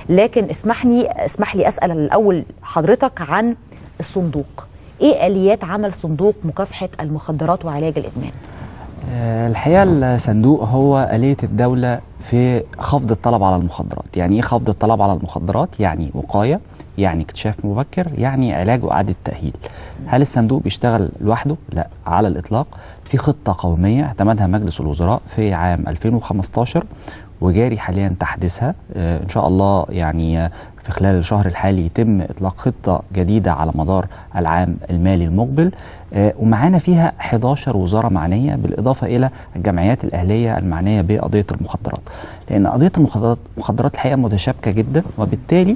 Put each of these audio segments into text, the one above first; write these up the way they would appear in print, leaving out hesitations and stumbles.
لكن اسمح لي اسال الاول حضرتك عن الصندوق. ايه اليات عمل صندوق مكافحه المخدرات وعلاج الادمان؟ الحقيقه الصندوق هو آلية الدوله في خفض الطلب على المخدرات. يعني ايه خفض الطلب على المخدرات؟ يعني وقايه، يعني اكتشاف مبكر، يعني علاج واعاده تاهيل. هل الصندوق بيشتغل لوحده؟ لا على الاطلاق. في خطه قوميه اعتمدها مجلس الوزراء في عام 2015 وجاري حاليا تحديثها. ان شاء الله يعني في خلال الشهر الحالي يتم اطلاق خطه جديده على مدار العام المالي المقبل، ومعانا فيها 11 وزاره معنيه بالاضافه الى الجمعيات الاهليه المعنيه بقضيه المخدرات. لان قضيه المخدرات الحقيقه متشابكه جدا، وبالتالي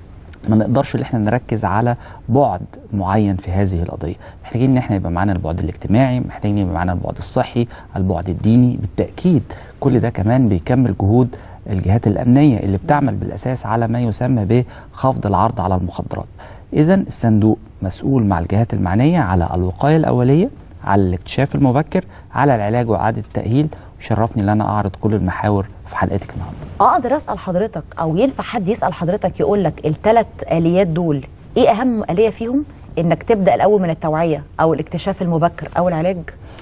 ما نقدرش ان احنا نركز على بعد معين في هذه القضيه. محتاجين ان احنا يبقى معانا البعد الاجتماعي، محتاجين يبقى معانا البعد الصحي، البعد الديني. بالتاكيد كل ده كمان بيكمل جهود الجهات الامنيه اللي بتعمل بالاساس على ما يسمى بخفض العرض على المخدرات. اذا الصندوق مسؤول مع الجهات المعنيه على الوقايه الاوليه، على الاكتشاف المبكر، على العلاج واعاده التاهيل. وشرفني ان انا اعرض كل المحاور في حلقتك النهارده. اقدر اسال حضرتك او ينفع حد يسال حضرتك يقول لك الثلاث اليات دول ايه اهم اليه فيهم؟ انك تبدا الاول من التوعيه او الاكتشاف المبكر او العلاج؟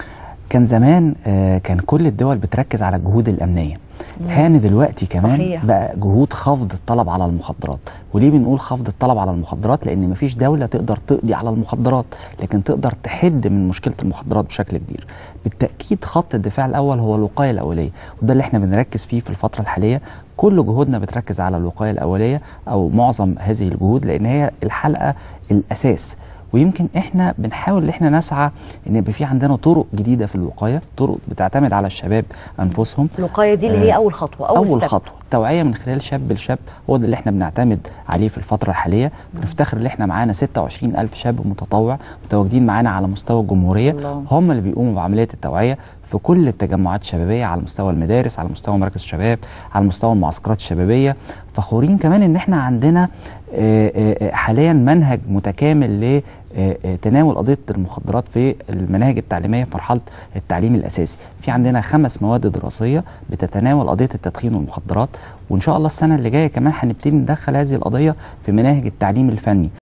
كان زمان كان كل الدول بتركز على الجهود الامنيه. الحقيقه دلوقتي كمان صحيح. بقى جهود خفض الطلب على المخدرات. وليه بنقول خفض الطلب على المخدرات؟ لان مفيش دوله تقدر تقضي على المخدرات، لكن تقدر تحد من مشكله المخدرات بشكل كبير. بالتاكيد خط الدفاع الاول هو الوقايه الاوليه، وده اللي احنا بنركز فيه في الفتره الحاليه. كل جهودنا بتركز على الوقايه الاوليه، او معظم هذه الجهود، لان هي الحلقه الاساس. ويمكن احنا بنحاول ان احنا نسعى ان يبقى في عندنا طرق جديده في الوقايه، طرق بتعتمد على الشباب انفسهم. الوقايه دي اللي هي اول خطوه، اول خطوه التوعيه من خلال شاب لشاب، هو ده اللي احنا بنعتمد عليه في الفتره الحاليه. بنفتخر ان احنا معانا 26,000 شاب متطوع متواجدين معانا على مستوى الجمهوريه. الله. هم اللي بيقوموا بعمليه التوعيه في كل التجمعات الشبابيه، على مستوى المدارس، على مستوى مراكز الشباب، على مستوى المعسكرات الشبابيه. فخورين كمان ان احنا عندنا حاليا منهج متكامل لتناول قضيه المخدرات في المناهج التعليميه في مرحله التعليم الاساسي. في عندنا 5 مواد دراسيه بتتناول قضيه التدخين والمخدرات، وان شاء الله السنه اللي جايه كمان هنبتدي ندخل هذه القضيه في مناهج التعليم الفني.